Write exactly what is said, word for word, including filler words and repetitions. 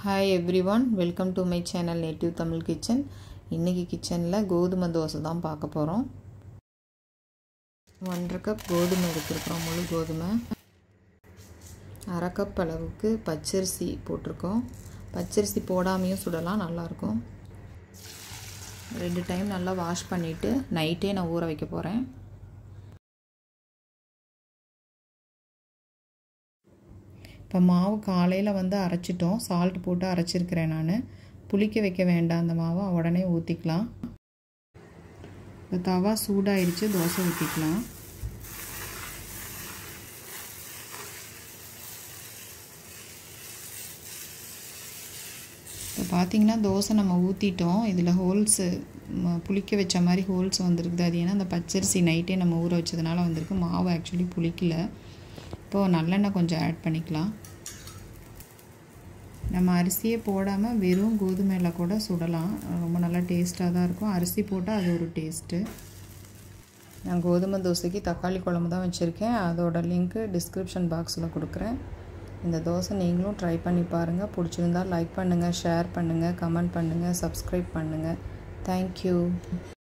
Hi everyone, welcome to my channel Native Tamil Kitchen. இன்னைக்கு கிச்சன்ல கோதுமை தோசை தான் பார்க்க போறோம். ஒன்றரை கப் கோதுமை எடுத்துக்கிறோம், முழு கோதுமை. அரை கப் அளவுக்கு பச்சரிசி போட்டுருக்கோம். பச்சரிசி போடாமையும் சுடலாம், நல்லா இருக்கும். ரெண்டு டைம் நல்லா வாஷ் பண்ணிட்டு நைட்டே நான் ஊற வைக்க போறேன். இப்போ மாவு காலையில் வந்து அரைச்சிட்டோம், சால்ட் போட்டு அரைச்சிருக்கிறேன் நான். புளிக்க வைக்க வேண்டாம், அந்த மாவை உடனே ஊற்றிக்கலாம். இப்போ தவா சூடாயிடுச்சு, தோசை ஊற்றிக்கலாம். இப்போ பார்த்திங்கன்னா தோசை நம்ம ஊற்றிட்டோம். இதில் ஹோல்ஸு புளிக்க வச்ச மாதிரி ஹோல்ஸ் வந்துருக்குது. அது ஏன்னா அந்த பச்சரிசி நைட்டே நம்ம ஊற வச்சதுனால வந்திருக்கு. மாவு ஆக்சுவலி புளிக்கல. இப்போது நல்லெண்ணெய் கொஞ்சம் ஆட் பண்ணிக்கலாம். நம்ம அரிசியே போடாமல் வெறும் கோதுமையில் கூட சுடலாம், ரொம்ப நல்லா டேஸ்ட்டாக தான் இருக்கும். அரிசி போட்டால் அது ஒரு டேஸ்ட்டு. நான் கோதுமை தோசைக்கு தக்காளி குழம்பு தான் வச்சுருக்கேன், அதோட லிங்க்கு டிஸ்கிரிப்ஷன் பாக்ஸில் கொடுக்குறேன். இந்த தோசை நீங்களும் ட்ரை பண்ணி பாருங்கள். பிடிச்சிருந்தால் லைக் பண்ணுங்கள், ஷேர் பண்ணுங்கள், கமெண்ட் பண்ணுங்கள், சப்ஸ்கிரைப் பண்ணுங்கள். தேங்க்யூ.